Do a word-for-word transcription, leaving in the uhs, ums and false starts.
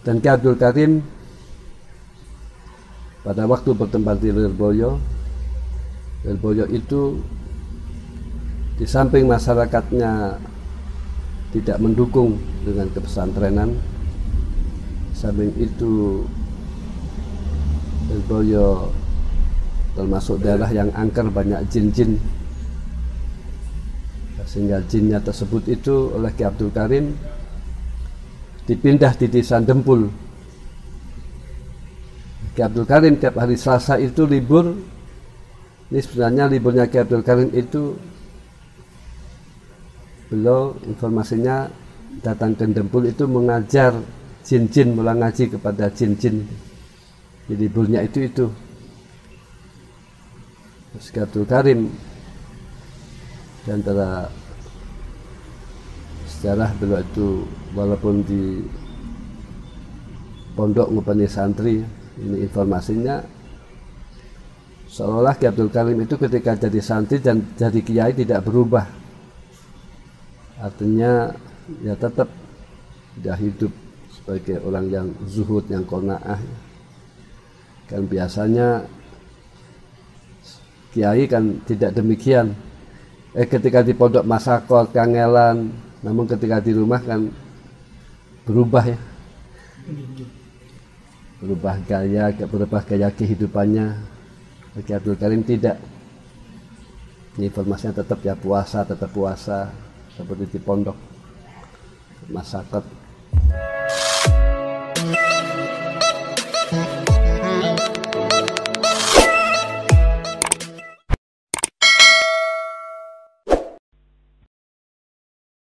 Dan Ki Abdul Karim pada waktu bertempat di Lirboyo, Lirboyo itu di samping masyarakatnya tidak mendukung dengan kepesantrenan, samping itu Lirboyo termasuk daerah yang angker, banyak jin-jin, sehingga jinnya tersebut itu oleh Ki Abdul Karim dipindah di desa Dempul. Ki Abdul Karim tiap hari Selasa itu libur. Ini sebenarnya liburnya Ki Abdul Karim itu, beliau informasinya datang ke Dempul itu mengajar jin-jin, mulai ngaji kepada jin-jin. Jadi liburnya itu itu. Terus Ki Abdul Karim di antara sejarah beliau itu, walaupun di pondok ngupani santri, ini informasinya seolah Ki Abdul Karim itu ketika jadi santri dan jadi kiai tidak berubah, artinya ya tetap dia hidup sebagai orang yang zuhud, yang qanaah. Kan biasanya kiai kan tidak demikian, eh ketika di pondok masakot kangelan, namun ketika di rumah kan berubah ya, berubah gaya, berubah gaya kehidupannya. Ki Abdul Karim tidak. Ini informasinya tetap ya, puasa tetap puasa seperti di pondok masakot.